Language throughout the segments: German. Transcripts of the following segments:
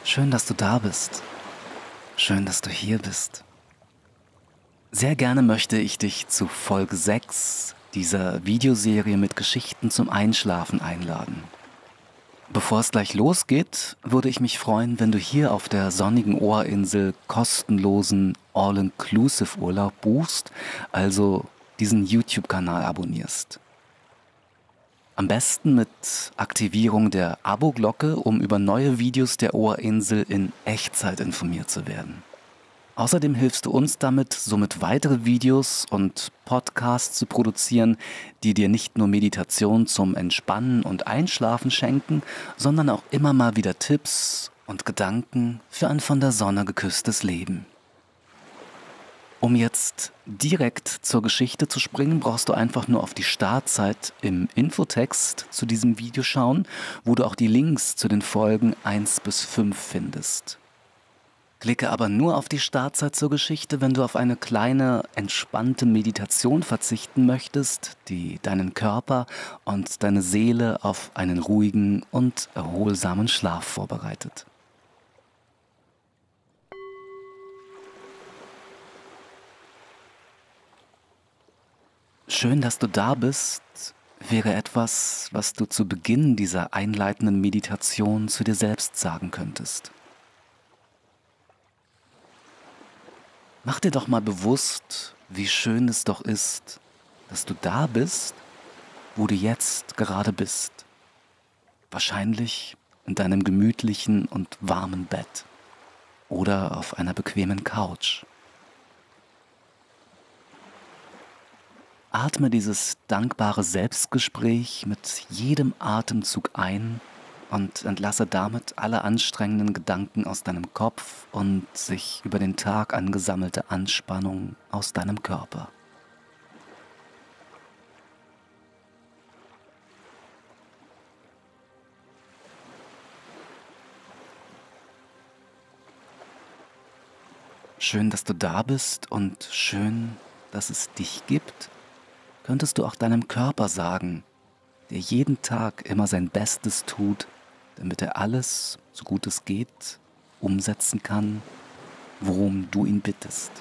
Schön, dass du da bist. Schön, dass du hier bist. Sehr gerne möchte ich dich zu Folge 6 dieser Videoserie mit Geschichten zum Einschlafen einladen. Bevor es gleich losgeht, würde ich mich freuen, wenn du hier auf der sonnigen Ohrinsel kostenlosen All-Inclusive-Urlaub buchst, also diesen YouTube-Kanal abonnierst. Am besten mit Aktivierung der Abo-Glocke, um über neue Videos der Ohrinsel in Echtzeit informiert zu werden. Außerdem hilfst du uns damit, somit weitere Videos und Podcasts zu produzieren, die dir nicht nur Meditation zum Entspannen und Einschlafen schenken, sondern auch immer mal wieder Tipps und Gedanken für ein von der Sonne geküsstes Leben. Um jetzt direkt zur Geschichte zu springen, brauchst du einfach nur auf die Startzeit im Infotext zu diesem Video schauen, wo du auch die Links zu den Folgen 1 bis 5 findest. Klicke aber nur auf die Startzeit zur Geschichte, wenn du auf eine kleine, entspannte Meditation verzichten möchtest, die deinen Körper und deine Seele auf einen ruhigen und erholsamen Schlaf vorbereitet. Schön, dass du da bist, wäre etwas, was du zu Beginn dieser einleitenden Meditation zu dir selbst sagen könntest. Mach dir doch mal bewusst, wie schön es doch ist, dass du da bist, wo du jetzt gerade bist. Wahrscheinlich in deinem gemütlichen und warmen Bett oder auf einer bequemen Couch. Atme dieses dankbare Selbstgespräch mit jedem Atemzug ein und entlasse damit alle anstrengenden Gedanken aus deinem Kopf und sich über den Tag angesammelte Anspannung aus deinem Körper. Schön, dass du da bist und schön, dass es dich gibt, könntest du auch deinem Körper sagen, der jeden Tag immer sein Bestes tut, damit er alles, so gut es geht, umsetzen kann, worum du ihn bittest.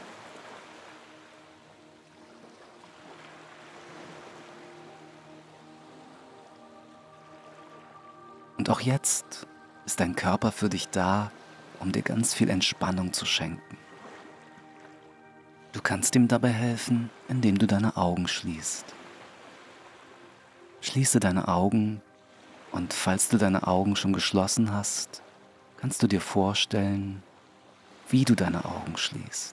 Und auch jetzt ist dein Körper für dich da, um dir ganz viel Entspannung zu schenken. Du kannst ihm dabei helfen, indem du deine Augen schließt. Schließe deine Augen und falls du deine Augen schon geschlossen hast, kannst du dir vorstellen, wie du deine Augen schließt.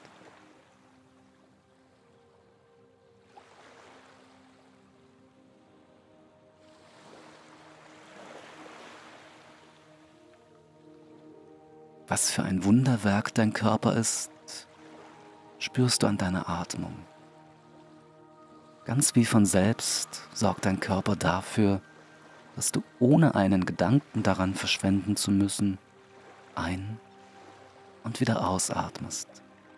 Was für ein Wunderwerk dein Körper ist, spürst du an deiner Atmung. Ganz wie von selbst sorgt dein Körper dafür, dass du ohne einen Gedanken daran verschwenden zu müssen, ein- und wieder ausatmest.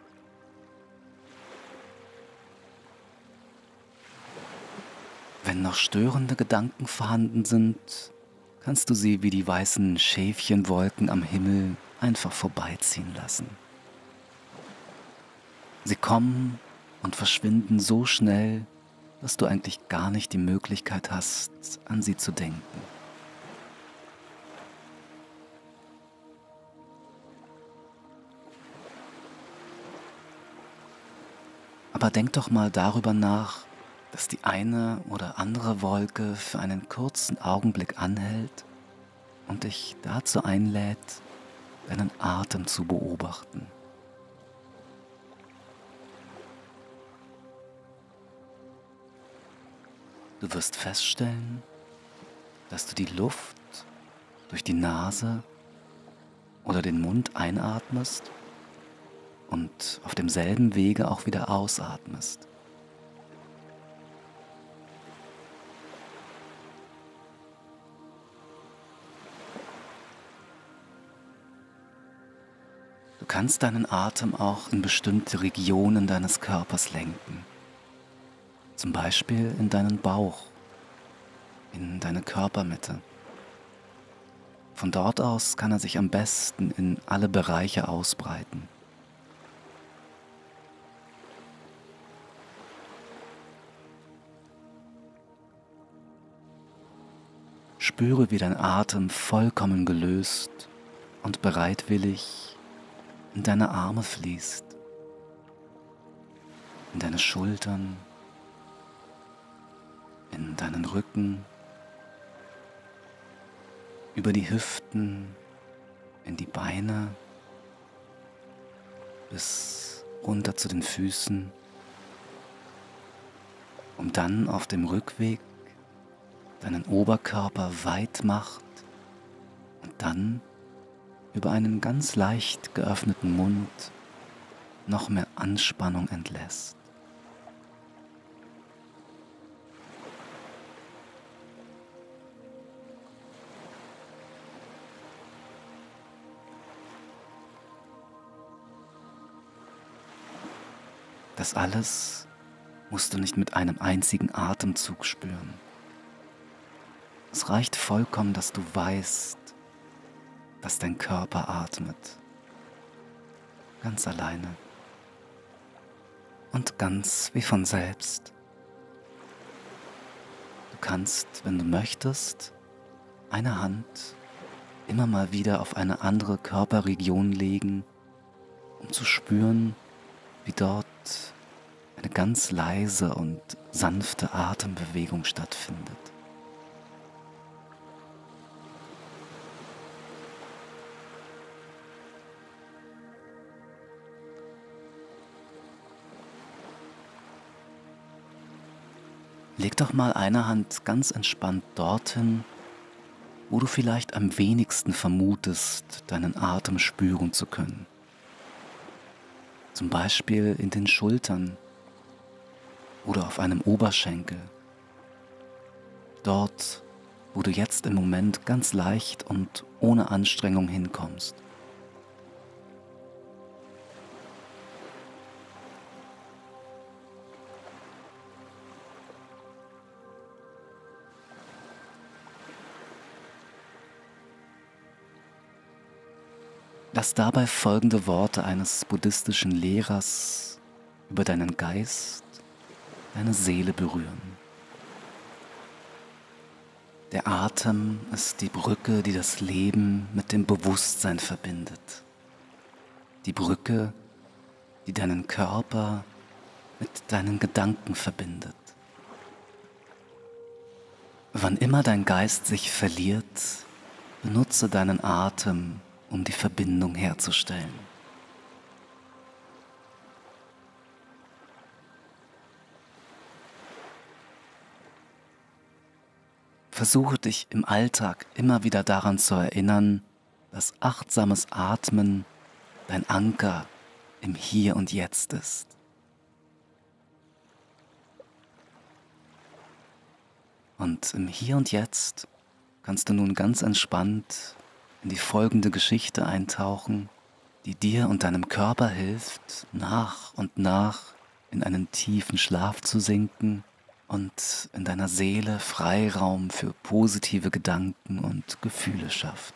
Wenn noch störende Gedanken vorhanden sind, kannst du sie wie die weißen Schäfchenwolken am Himmel einfach vorbeiziehen lassen. Sie kommen und verschwinden so schnell, dass du eigentlich gar nicht die Möglichkeit hast, an sie zu denken. Aber denk doch mal darüber nach, dass die eine oder andere Wolke für einen kurzen Augenblick anhält und dich dazu einlädt, deinen Atem zu beobachten. Du wirst feststellen, dass du die Luft durch die Nase oder den Mund einatmest und auf demselben Wege auch wieder ausatmest. Du kannst deinen Atem auch in bestimmte Regionen deines Körpers lenken. Zum Beispiel in deinen Bauch, in deine Körpermitte. Von dort aus kann er sich am besten in alle Bereiche ausbreiten. Spüre, wie dein Atem vollkommen gelöst und bereitwillig in deine Arme fließt, in deine Schultern, in deinen Rücken, über die Hüften, in die Beine, bis runter zu den Füßen, um dann auf dem Rückweg deinen Oberkörper weit macht und dann über einen ganz leicht geöffneten Mund noch mehr Anspannung entlässt. Das alles musst du nicht mit einem einzigen Atemzug spüren. Es reicht vollkommen, dass du weißt, dass dein Körper atmet. Ganz alleine. Und ganz wie von selbst. Du kannst, wenn du möchtest, eine Hand immer mal wieder auf eine andere Körperregion legen, um zu spüren, wie dort eine ganz leise und sanfte Atembewegung stattfindet. Leg doch mal eine Hand ganz entspannt dorthin, wo du vielleicht am wenigsten vermutest, deinen Atem spüren zu können. Zum Beispiel in den Schultern oder auf einem Oberschenkel. Dort, wo du jetzt im Moment ganz leicht und ohne Anstrengung hinkommst. Lass dabei folgende Worte eines buddhistischen Lehrers über deinen Geist, deine Seele berühren. Der Atem ist die Brücke, die das Leben mit dem Bewusstsein verbindet. Die Brücke, die deinen Körper mit deinen Gedanken verbindet. Wann immer dein Geist sich verliert, benutze deinen Atem, um die Verbindung herzustellen. Versuche dich im Alltag immer wieder daran zu erinnern, dass achtsames Atmen dein Anker im Hier und Jetzt ist. Und im Hier und Jetzt kannst du nun ganz entspannt in die folgende Geschichte eintauchen, die dir und deinem Körper hilft, nach und nach in einen tiefen Schlaf zu sinken und in deiner Seele Freiraum für positive Gedanken und Gefühle schafft.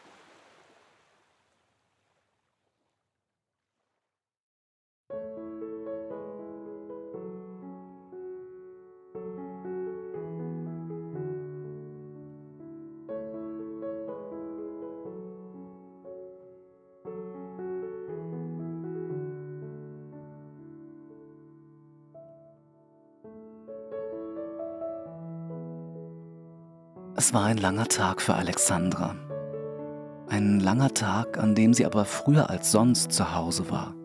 Es war ein langer Tag für Alexandra. Ein langer Tag, an dem sie aber früher als sonst zu Hause war.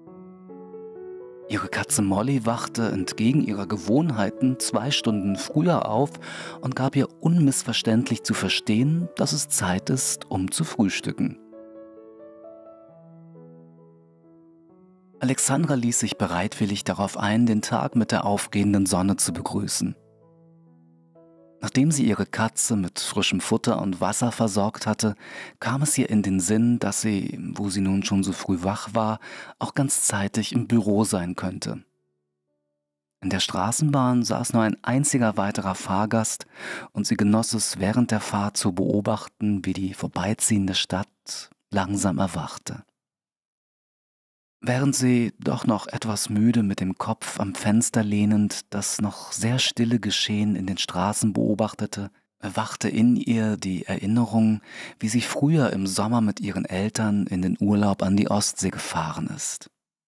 Ihre Katze Molly wachte entgegen ihrer Gewohnheiten 2 Stunden früher auf und gab ihr unmissverständlich zu verstehen, dass es Zeit ist, um zu frühstücken. Alexandra ließ sich bereitwillig darauf ein, den Tag mit der aufgehenden Sonne zu begrüßen. Nachdem sie ihre Katze mit frischem Futter und Wasser versorgt hatte, kam es ihr in den Sinn, dass sie, wo sie nun schon so früh wach war, auch ganz zeitig im Büro sein könnte. In der Straßenbahn saß nur ein einziger weiterer Fahrgast und sie genoss es während der Fahrt zu beobachten, wie die vorbeiziehende Stadt langsam erwachte. Während sie, doch noch etwas müde mit dem Kopf am Fenster lehnend, das noch sehr stille Geschehen in den Straßen beobachtete, erwachte in ihr die Erinnerung, wie sie früher im Sommer mit ihren Eltern in den Urlaub an die Ostsee gefahren ist.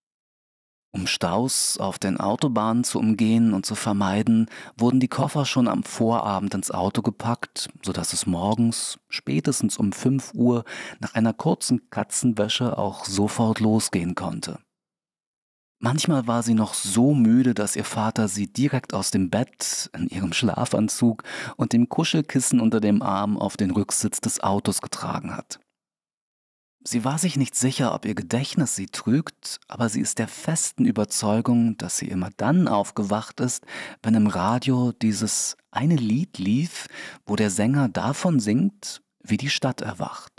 Um Staus auf den Autobahnen zu umgehen und zu vermeiden, wurden die Koffer schon am Vorabend ins Auto gepackt, sodass es morgens, spätestens um 5 Uhr, nach einer kurzen Katzenwäsche auch sofort losgehen konnte. Manchmal war sie noch so müde, dass ihr Vater sie direkt aus dem Bett, in ihrem Schlafanzug und dem Kuschelkissen unter dem Arm auf den Rücksitz des Autos getragen hat. Sie war sich nicht sicher, ob ihr Gedächtnis sie trügt, aber sie ist der festen Überzeugung, dass sie immer dann aufgewacht ist, wenn im Radio dieses eine Lied lief, wo der Sänger davon singt, wie die Stadt erwacht.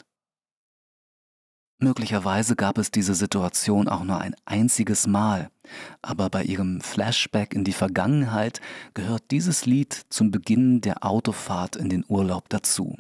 Möglicherweise gab es diese Situation auch nur ein einziges Mal, aber bei ihrem Flashback in die Vergangenheit gehört dieses Lied zum Beginn der Autofahrt in den Urlaub dazu.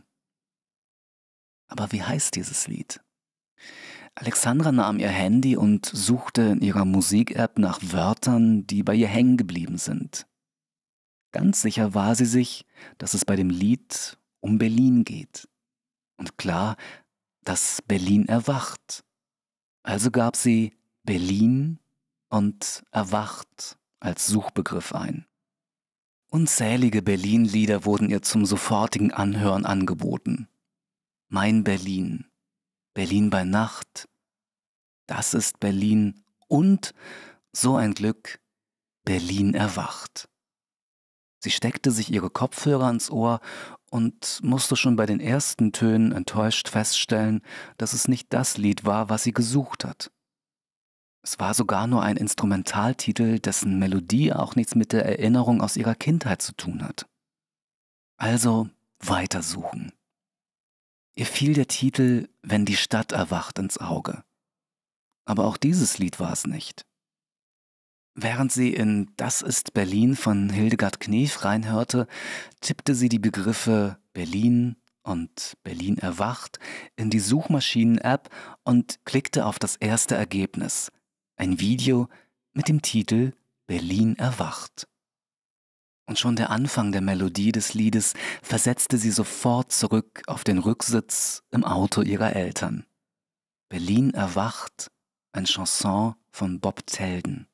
Aber wie heißt dieses Lied? Alexandra nahm ihr Handy und suchte in ihrer Musik-App nach Wörtern, die bei ihr hängen geblieben sind. Ganz sicher war sie sich, dass es bei dem Lied um Berlin geht. Und klar, dass Berlin erwacht. Also gab sie Berlin und erwacht als Suchbegriff ein. Unzählige Berlin-Lieder wurden ihr zum sofortigen Anhören angeboten. Mein Berlin, Berlin bei Nacht, das ist Berlin und, so ein Glück, Berlin erwacht. Sie steckte sich ihre Kopfhörer ins Ohr und musste schon bei den ersten Tönen enttäuscht feststellen, dass es nicht das Lied war, was sie gesucht hat. Es war sogar nur ein Instrumentaltitel, dessen Melodie auch nichts mit der Erinnerung aus ihrer Kindheit zu tun hat. Also weitersuchen. Ihr fiel der Titel »Wenn die Stadt erwacht« ins Auge. Aber auch dieses Lied war es nicht. Während sie in »Das ist Berlin« von Hildegard Knef reinhörte, tippte sie die Begriffe Berlin und Berlin erwacht in die Suchmaschinen-App und klickte auf das erste Ergebnis, ein Video mit dem Titel »Berlin erwacht«. Und schon der Anfang der Melodie des Liedes versetzte sie sofort zurück auf den Rücksitz im Auto ihrer Eltern. Berlin erwacht, ein Chanson von Bob Telden.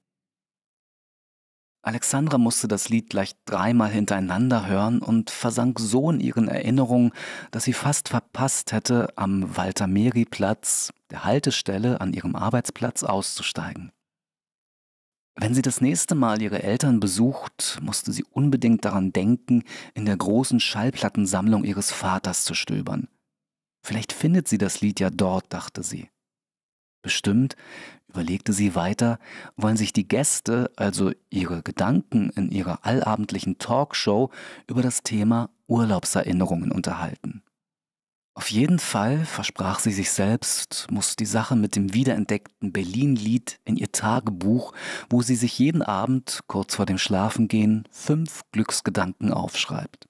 Alexandra musste das Lied gleich 3-mal hintereinander hören und versank so in ihren Erinnerungen, dass sie fast verpasst hätte, am Walter-Mehri-Platz, der Haltestelle an ihrem Arbeitsplatz, auszusteigen. Wenn sie das nächste Mal ihre Eltern besucht, musste sie unbedingt daran denken, in der großen Schallplattensammlung ihres Vaters zu stöbern. Vielleicht findet sie das Lied ja dort, dachte sie. Bestimmt, überlegte sie weiter, wollen sich die Gäste, also ihre Gedanken in ihrer allabendlichen Talkshow, über das Thema Urlaubserinnerungen unterhalten. Auf jeden Fall, versprach sie sich selbst, muss die Sache mit dem wiederentdeckten Berlin-Lied in ihr Tagebuch, wo sie sich jeden Abend, kurz vor dem Schlafengehen, 5 Glücksgedanken aufschreibt.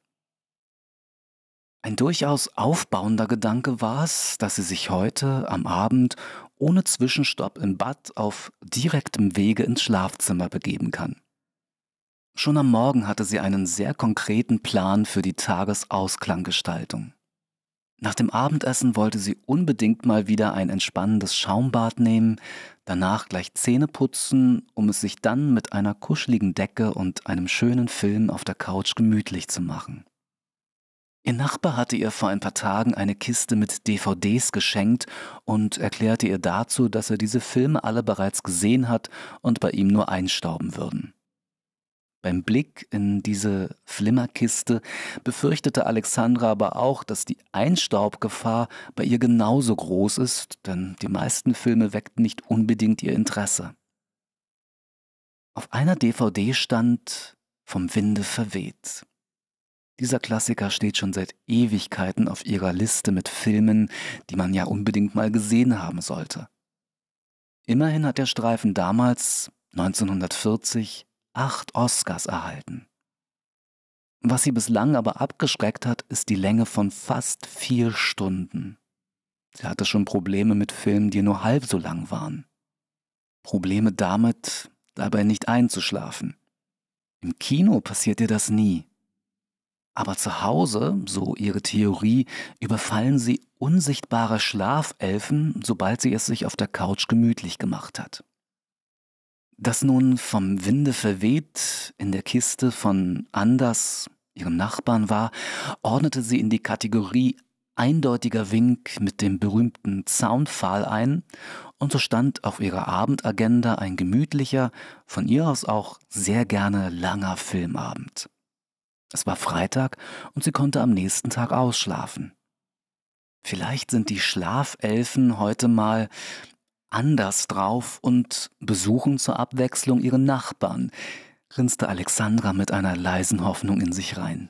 Ein durchaus aufbauender Gedanke war es, dass sie sich heute am Abend ohne Zwischenstopp im Bad auf direktem Wege ins Schlafzimmer begeben kann. Schon am Morgen hatte sie einen sehr konkreten Plan für die Tagesausklangestaltung. Nach dem Abendessen wollte sie unbedingt mal wieder ein entspannendes Schaumbad nehmen, danach gleich Zähne putzen, um es sich dann mit einer kuscheligen Decke und einem schönen Film auf der Couch gemütlich zu machen. Ihr Nachbar hatte ihr vor ein paar Tagen eine Kiste mit DVDs geschenkt und erklärte ihr dazu, dass er diese Filme alle bereits gesehen hat und bei ihm nur einstauben würden. Beim Blick in diese Flimmerkiste befürchtete Alexandra aber auch, dass die Einstaubgefahr bei ihr genauso groß ist, denn die meisten Filme weckten nicht unbedingt ihr Interesse. Auf einer DVD stand »Vom Winde verweht«. Dieser Klassiker steht schon seit Ewigkeiten auf ihrer Liste mit Filmen, die man ja unbedingt mal gesehen haben sollte. Immerhin hat der Streifen damals, 1940, 8 Oscars erhalten. Was sie bislang aber abgeschreckt hat, ist die Länge von fast 4 Stunden. Sie hatte schon Probleme mit Filmen, die nur halb so lang waren. Probleme damit, dabei nicht einzuschlafen. Im Kino passiert ihr das nie. Aber zu Hause, so ihre Theorie, überfallen sie unsichtbare Schlafelfen, sobald sie es sich auf der Couch gemütlich gemacht hat. Das nun vom Winde verweht in der Kiste von Anders, ihrem Nachbarn, war, ordnete sie in die Kategorie eindeutiger Wink mit dem berühmten Zaunpfahl ein, und so stand auf ihrer Abendagenda ein gemütlicher, von ihr aus auch sehr gerne langer Filmabend. Es war Freitag und sie konnte am nächsten Tag ausschlafen. Vielleicht sind die Schlafelfen heute mal anders drauf und besuchen zur Abwechslung ihren Nachbarn, grinste Alexandra mit einer leisen Hoffnung in sich rein.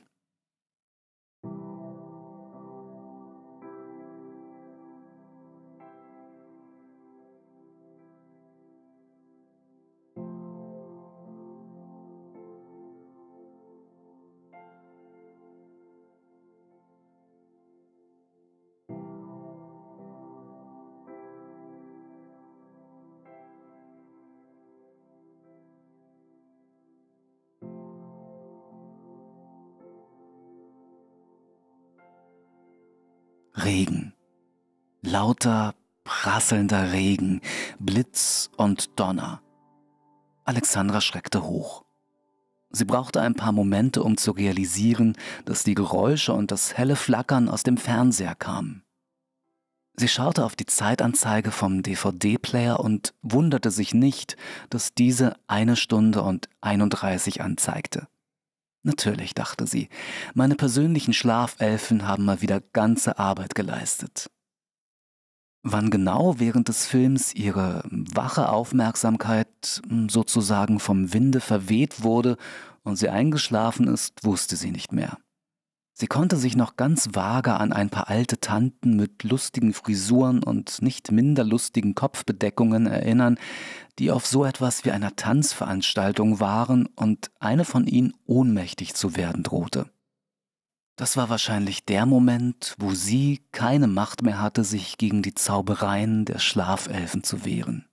Regen. Lauter, prasselnder Regen, Blitz und Donner. Alexandra schreckte hoch. Sie brauchte ein paar Momente, um zu realisieren, dass die Geräusche und das helle Flackern aus dem Fernseher kamen. Sie schaute auf die Zeitanzeige vom DVD-Player und wunderte sich nicht, dass diese 1 Stunde und 31 anzeigte. Natürlich, dachte sie, meine persönlichen Schlafelfen haben mal wieder ganze Arbeit geleistet. Wann genau während des Films ihre wache Aufmerksamkeit sozusagen vom Winde verweht wurde und sie eingeschlafen ist, wusste sie nicht mehr. Sie konnte sich noch ganz vage an ein paar alte Tanten mit lustigen Frisuren und nicht minder lustigen Kopfbedeckungen erinnern, die auf so etwas wie einer Tanzveranstaltung waren und eine von ihnen ohnmächtig zu werden drohte. Das war wahrscheinlich der Moment, wo sie keine Macht mehr hatte, sich gegen die Zaubereien der Schlafelfen zu wehren.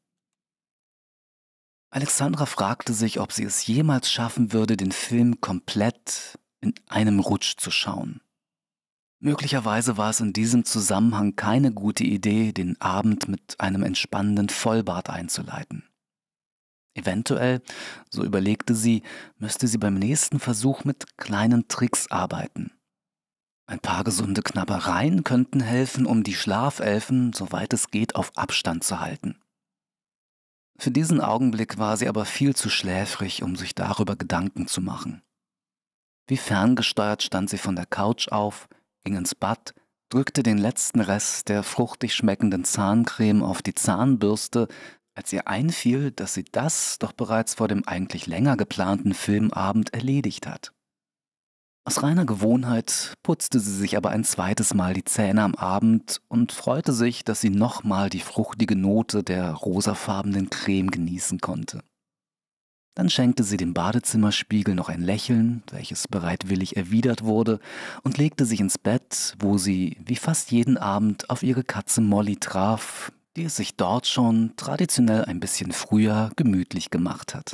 Alexandra fragte sich, ob sie es jemals schaffen würde, den Film komplett in einem Rutsch zu schauen. Möglicherweise war es in diesem Zusammenhang keine gute Idee, den Abend mit einem entspannenden Vollbad einzuleiten. Eventuell, so überlegte sie, müsste sie beim nächsten Versuch mit kleinen Tricks arbeiten. Ein paar gesunde Knabbereien könnten helfen, um die Schlafelfen, soweit es geht, auf Abstand zu halten. Für diesen Augenblick war sie aber viel zu schläfrig, um sich darüber Gedanken zu machen. Wie ferngesteuert stand sie von der Couch auf, ging ins Bad, drückte den letzten Rest der fruchtig schmeckenden Zahncreme auf die Zahnbürste, als ihr einfiel, dass sie das doch bereits vor dem eigentlich länger geplanten Filmabend erledigt hat. Aus reiner Gewohnheit putzte sie sich aber ein zweites Mal die Zähne am Abend und freute sich, dass sie nochmal die fruchtige Note der rosafarbenen Creme genießen konnte. Dann schenkte sie dem Badezimmerspiegel noch ein Lächeln, welches bereitwillig erwidert wurde, und legte sich ins Bett, wo sie, wie fast jeden Abend, auf ihre Katze Molly traf, die es sich dort schon traditionell ein bisschen früher gemütlich gemacht hat.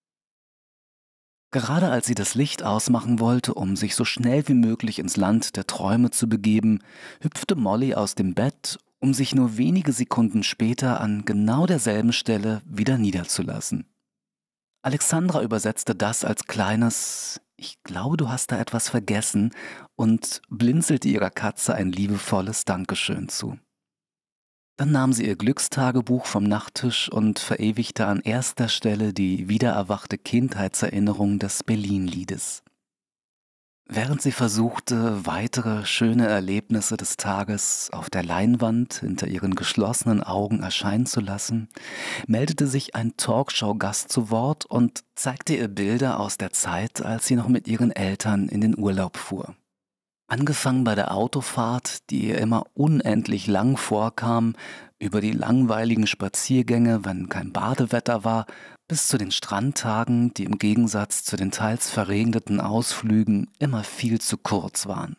Gerade als sie das Licht ausmachen wollte, um sich so schnell wie möglich ins Land der Träume zu begeben, hüpfte Molly aus dem Bett, um sich nur wenige Sekunden später an genau derselben Stelle wieder niederzulassen. Alexandra übersetzte das als kleines „Ich glaube, du hast da etwas vergessen" und blinzelte ihrer Katze ein liebevolles Dankeschön zu. Dann nahm sie ihr Glückstagebuch vom Nachttisch und verewigte an erster Stelle die wiedererwachte Kindheitserinnerung des Berlin-Liedes. Während sie versuchte, weitere schöne Erlebnisse des Tages auf der Leinwand hinter ihren geschlossenen Augen erscheinen zu lassen, meldete sich ein Talkshow-Gast zu Wort und zeigte ihr Bilder aus der Zeit, als sie noch mit ihren Eltern in den Urlaub fuhr. Angefangen bei der Autofahrt, die ihr immer unendlich lang vorkam, Über die langweiligen Spaziergänge, wenn kein Badewetter war, bis zu den Strandtagen, die im Gegensatz zu den teils verregneten Ausflügen immer viel zu kurz waren.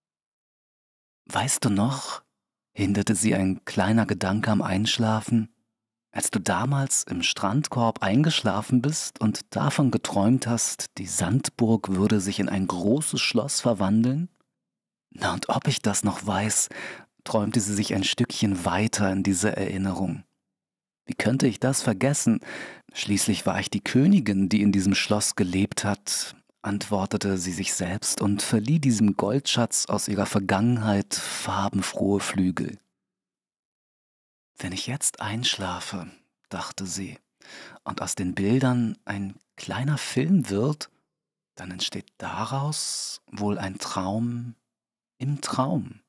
Weißt du noch, hinderte sie ein kleiner Gedanke am Einschlafen, als du damals im Strandkorb eingeschlafen bist und davon geträumt hast, die Sandburg würde sich in ein großes Schloss verwandeln? Na, und ob ich das noch weiß, träumte sie sich ein Stückchen weiter in diese Erinnerung. Wie könnte ich das vergessen? Schließlich war ich die Königin, die in diesem Schloss gelebt hat, antwortete sie sich selbst und verlieh diesem Goldschatz aus ihrer Vergangenheit farbenfrohe Flügel. Wenn ich jetzt einschlafe, dachte sie, und aus den Bildern ein kleiner Film wird, dann entsteht daraus wohl ein Traum im Traum.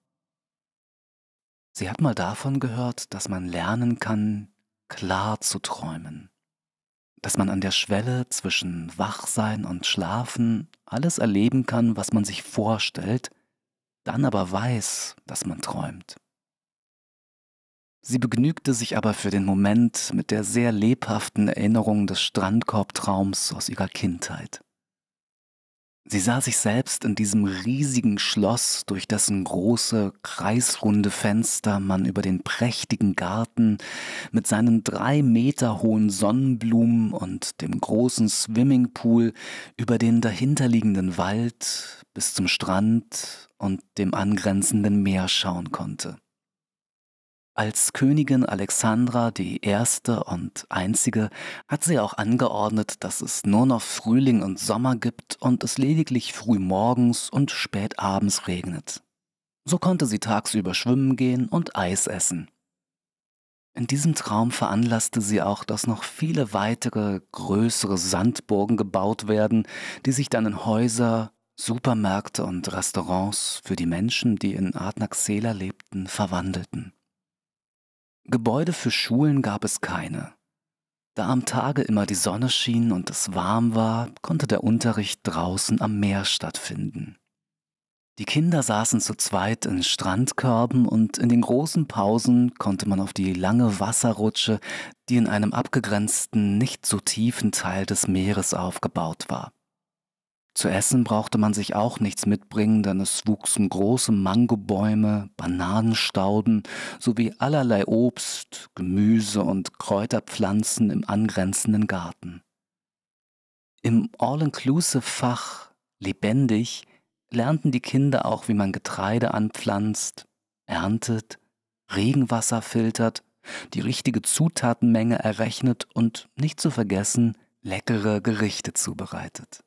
Sie hat mal davon gehört, dass man lernen kann, klar zu träumen, dass man an der Schwelle zwischen Wachsein und Schlafen alles erleben kann, was man sich vorstellt, dann aber weiß, dass man träumt. Sie begnügte sich aber für den Moment mit der sehr lebhaften Erinnerung des Strandkorbtraums aus ihrer Kindheit. Sie sah sich selbst in diesem riesigen Schloss, durch dessen große, kreisrunde Fenster man über den prächtigen Garten mit seinen 3 Meter hohen Sonnenblumen und dem großen Swimmingpool über den dahinterliegenden Wald bis zum Strand und dem angrenzenden Meer schauen konnte. Als Königin Alexandra die erste und einzige hat sie auch angeordnet, dass es nur noch Frühling und Sommer gibt und es lediglich frühmorgens und spät abends regnet. So konnte sie tagsüber schwimmen gehen und Eis essen. In diesem Traum veranlasste sie auch, dass noch viele weitere, größere Sandburgen gebaut werden, die sich dann in Häuser, Supermärkte und Restaurants für die Menschen, die in Arnaxela lebten, verwandelten. Gebäude für Schulen gab es keine. Da am Tage immer die Sonne schien und es warm war, konnte der Unterricht draußen am Meer stattfinden. Die Kinder saßen zu zweit in Strandkörben und in den großen Pausen konnte man auf die lange Wasserrutsche, die in einem abgegrenzten, nicht so tiefen Teil des Meeres aufgebaut war. Zu essen brauchte man sich auch nichts mitbringen, denn es wuchsen große Mangobäume, Bananenstauden sowie allerlei Obst, Gemüse und Kräuterpflanzen im angrenzenden Garten. Im All-Inclusive-Fach lebendig lernten die Kinder auch, wie man Getreide anpflanzt, erntet, Regenwasser filtert, die richtige Zutatenmenge errechnet und, nicht zu vergessen, leckere Gerichte zubereitet.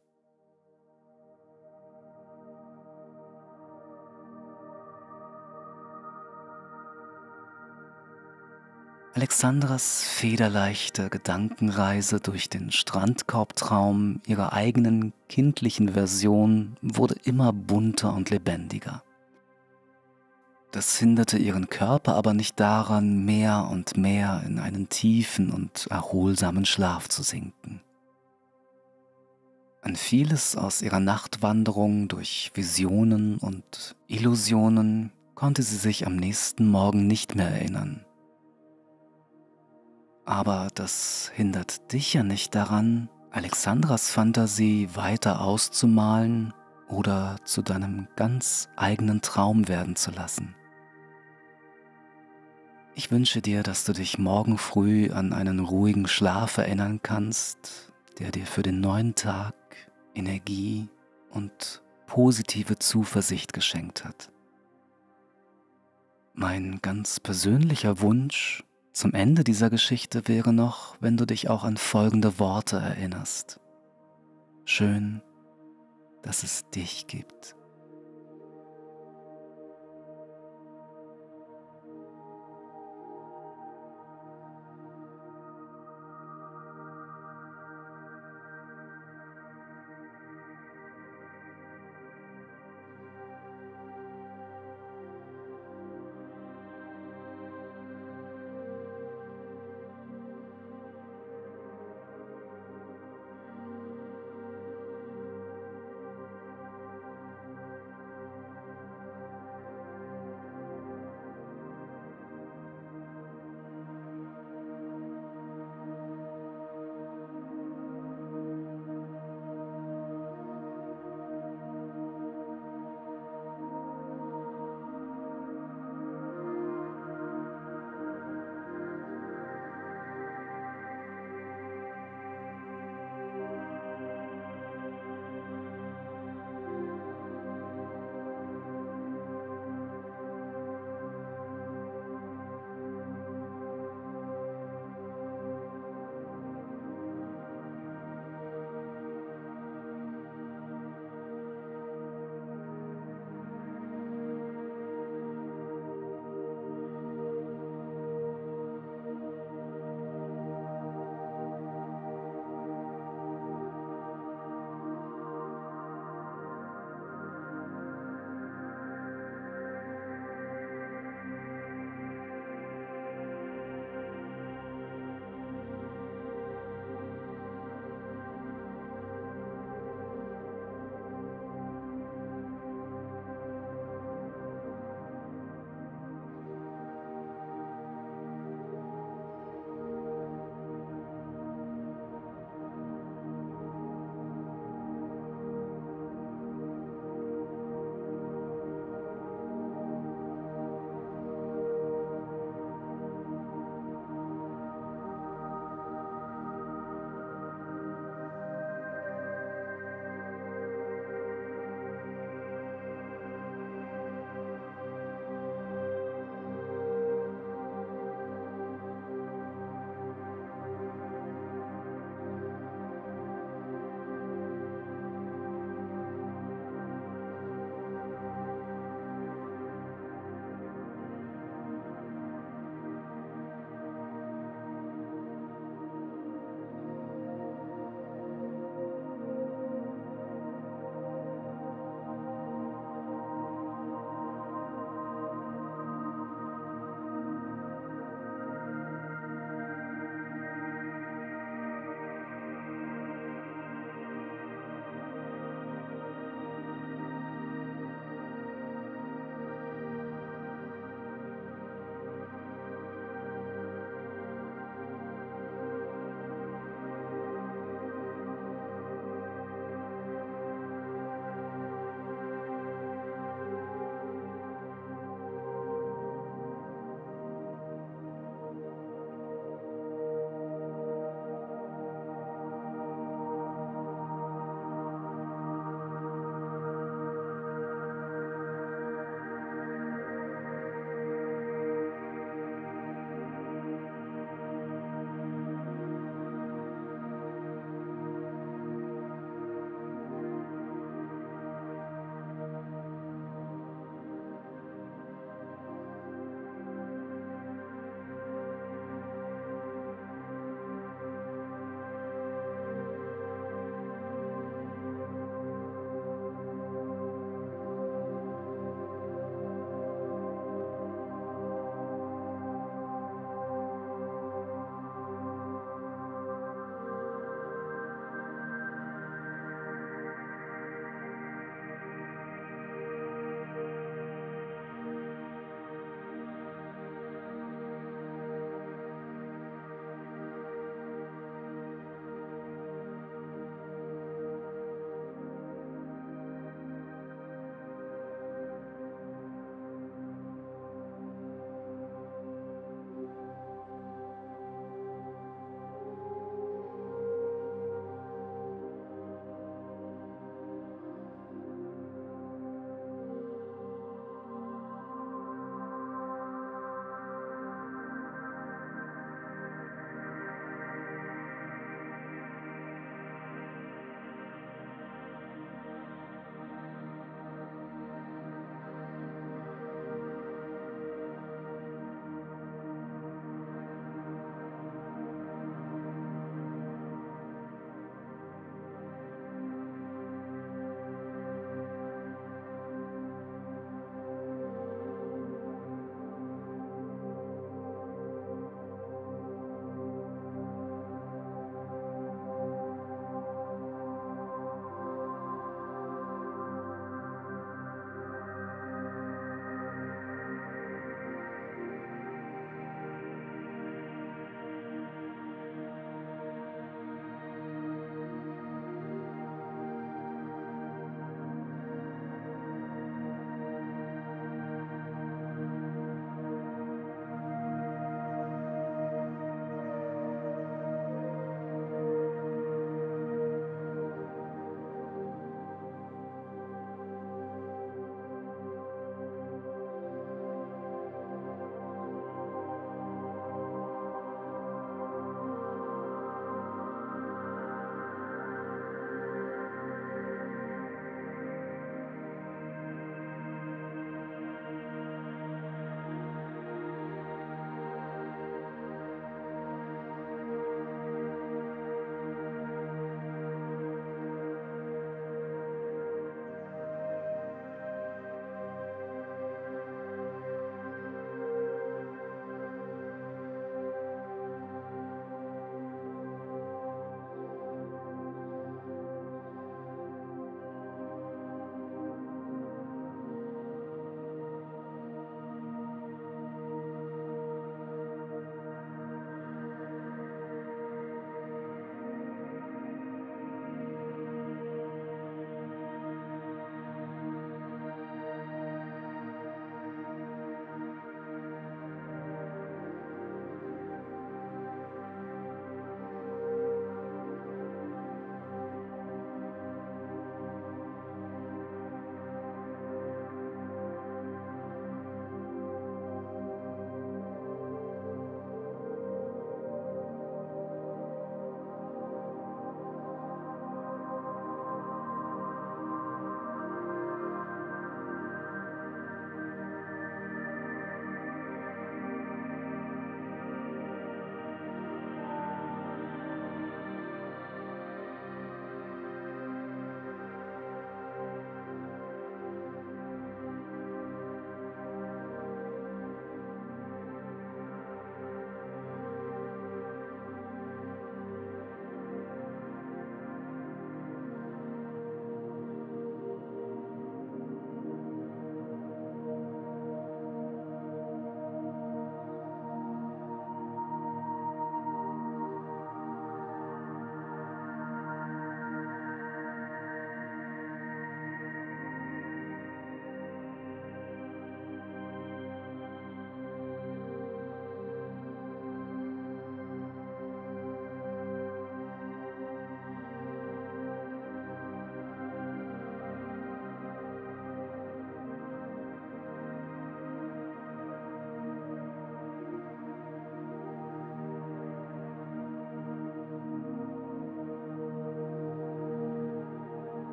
Alexandras federleichte Gedankenreise durch den Strandkorbtraum ihrer eigenen kindlichen Version wurde immer bunter und lebendiger. Das hinderte ihren Körper aber nicht daran, mehr und mehr in einen tiefen und erholsamen Schlaf zu sinken. An vieles aus ihrer Nachtwanderung durch Visionen und Illusionen konnte sie sich am nächsten Morgen nicht mehr erinnern. Aber das hindert dich ja nicht daran, Alexandras Fantasie weiter auszumalen oder zu deinem ganz eigenen Traum werden zu lassen. Ich wünsche dir, dass du dich morgen früh an einen ruhigen Schlaf erinnern kannst, der dir für den neuen Tag Energie und positive Zuversicht geschenkt hat. Mein ganz persönlicher Wunsch zum Ende dieser Geschichte wäre noch, wenn du dich auch an folgende Worte erinnerst. Schön, dass es dich gibt.